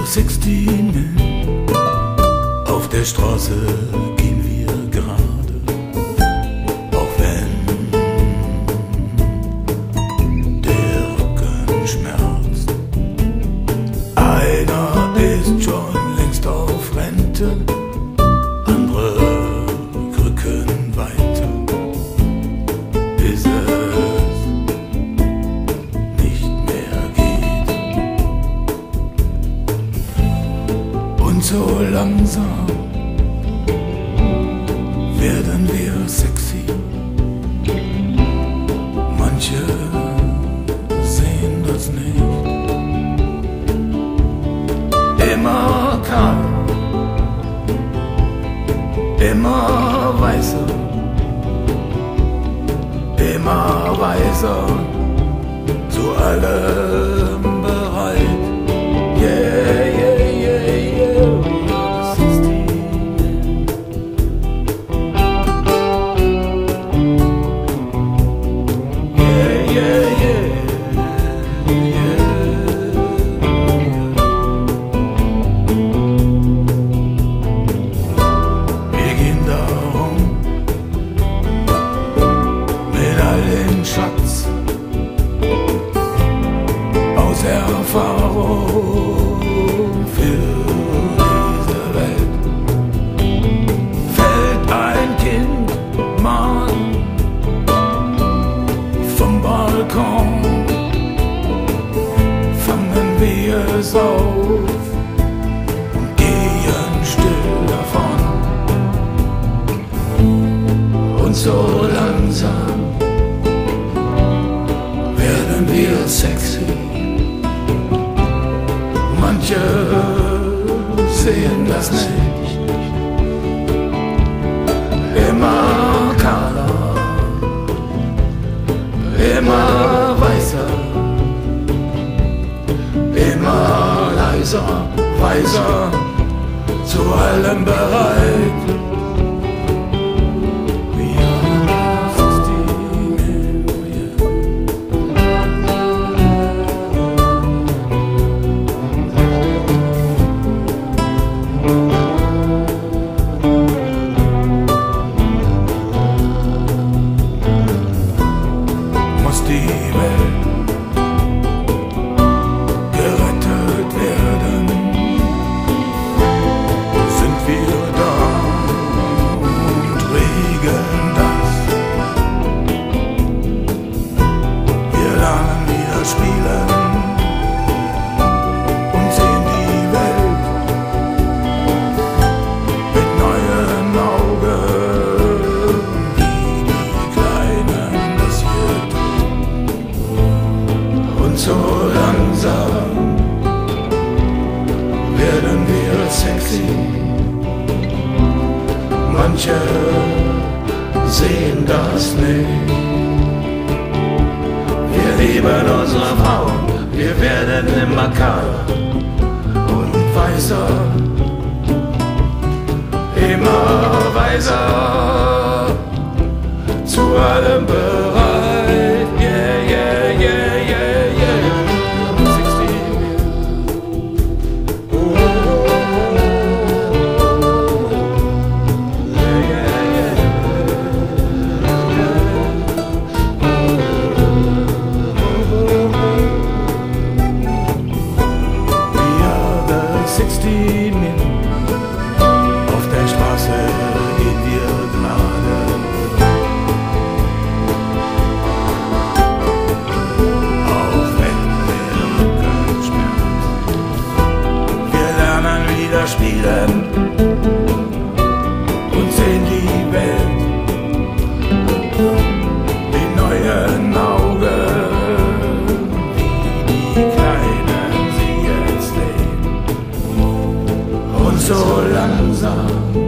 16 auf der Straße gehen wir gerade, auch wenn der Rücken schmerzt. Einer ist schon längst auf Rente, andere rücken weiter, bis es nicht mehr geht. Und so langsam werden wir sexy. Manche sehen das nicht. Immer kahl, immer weißer, immer weiser, zu allem bereit. Yeah, yeah, yeah, yeah. Schatz aus Erfahrung für diese Welt. Fällt ein Kind mal vom Balkon, fangen wir es auf und gehen still davon. Und so langsam werden wir sexy. Manche sehen das nicht. Immer kahler, immer weißer, immer leiser, weiser, zu allem bereit. Die Welt gerettet werden, sind wir da und regeln das. Wir lernen wieder spielen und sehen die Welt mit neuen Augen, wie die Kleinen das hier tun. Und so langsam werden wir sexy. Manche sehen das nicht. Wir lieben unsere Frauen, wir werden immer kahler und weißer, immer weiser, zu allem bereit. Yeah, yeah, yeah, yeah, yeah. 16 years. Oh, yeah, yeah, yeah. We are the 16 men. Auf der Straße gehen wir gerade. Spielen und sehen die Welt mit neuen Augen, wie die Kleinen sie jetzt sehen. Und so langsam